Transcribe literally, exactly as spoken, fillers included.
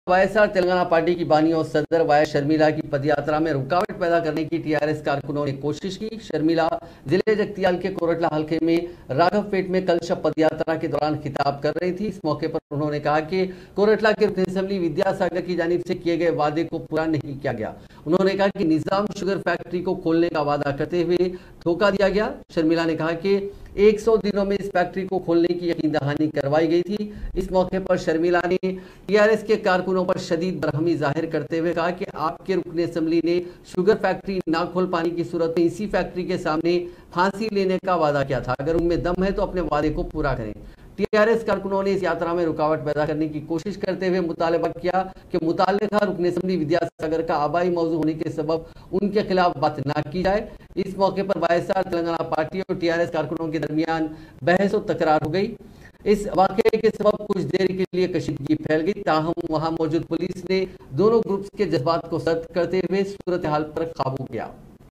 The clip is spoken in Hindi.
वाईएसआर तेलंगाना पार्टी की बानी और सदर वाया शर्मिला की पदयात्रा में रुकावट पैदा करने की टीआरएस कारकुनों ने कोशिश की। शर्मिला जिले जगतियाल के कोरटला हलके में राघवपेट में कल शव पदयात्रा के दौरान खिताब कर रही थी। इस मौके पर उन्होंने कहा कि कोरटला के रुकन असेंबली विद्यासागर की जानिब से किए गए वादे को पूरा नहीं किया गया। उन्होंने कहा कि निजाम शुगर फैक्ट्री को खोलने का वादा करते हुए धोखा दिया गया। शर्मिला ने कहा कि सौ दिनों में इस फैक्ट्री को खोलने की यकीन दहानी करवाई गई थी। इस मौके पर शर्मिला ने टीआरएस के कारकुनों पर शदीद बरहमी जाहिर करते हुए कहा कि आपके रुकन असेंबली ने शुगर फैक्ट्री ना खोल पाने की सूरत में इसी फैक्ट्री के सामने फांसी लेने का वादा किया था। अगर उनमें दम है तो अपने वादे को पूरा करें। टीआरएस कारकुनों ने इस यात्रा में रुकावट पैदा करने की कोशिश करते हुए मुतालबा किया कि मुताल्लिका रुकन असेंबली विद्यासागर का आबाई मौजू होने के सबब उनके खिलाफ बात न की जाए। इस मौके पर वाईएसआर तेलंगाना पार्टी और टीआरएस कारकुनों के दरमियान बहस और तकरार हो गई। इस वाकये के सबब कुछ देर के लिए कशीदगी फैल गई, ताहम वहां मौजूद पुलिस ने दोनों ग्रुप्स के जज्बात को सख्त करते हुए सूरत हाल पर काबू किया।